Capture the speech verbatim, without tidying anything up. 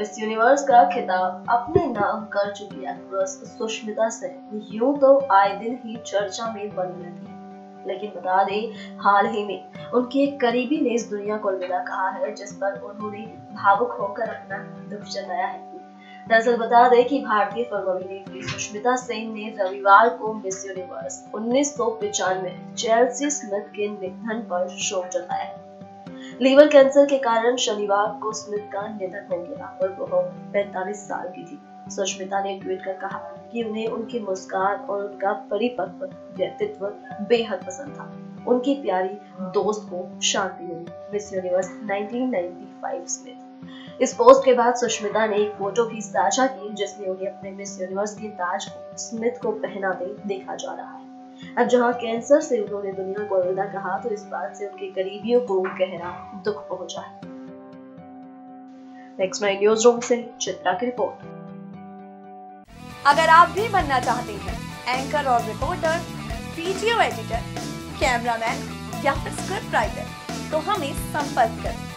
Miss universe का खिताब अपने नाम कर चुकी एक्ट्रेस सुष्मिता सेन यूं तो आए दिन ही चर्चा में बनी रहती है, लेकिन बता दें हाल ही में उनके एक करीबी ने इस दुनिया को अलविदा कहा है, जिस पर उन्होंने भावुक होकर अपना दुख जताया है। दरअसल बता दें कि भारतीय फिल्म अभिनेत्री सुष्मिता सेन ने रविवार को मिस यूनिवर्स उन्नीस सौ पिचानवे चेल्सी स्मिथ के निधन पर शोक जताया है। लीवर कैंसर के कारण शनिवार को स्मिथ का निधन हो गया और वह पैंतालीस साल की थी। सुष्मिता ने ट्वीट कर कहा कि उन्हें उनकी मुस्कान और उनका परिपक्व व्यक्तित्व बेहद पसंद था। उनकी प्यारी दोस्त को शांति मिली। मिस यूनिवर्स उन्नीस सौ पचानवे स्मिथ। इस पोस्ट के बाद सुष्मिता ने एक फोटो भी साझा की, जिसमें उन्हें अपने मिस यूनिवर्स के ताज को स्मिथ को पहनाते देखा जा रहा है। अब जहां कैंसर से उन्होंने दुनिया को अलविदा कहा, तो इस बात से उनके करीबियों को गहरा दुख पहुंचा है। नेक्स्ट नाइन न्यूज रूम से चित्रा की रिपोर्ट। अगर आप भी बनना चाहते हैं एंकर और रिपोर्टर, वीडियो एडिटर, कैमरामैन या फिर स्क्रिप्ट राइटर, तो हमें संपर्क करें।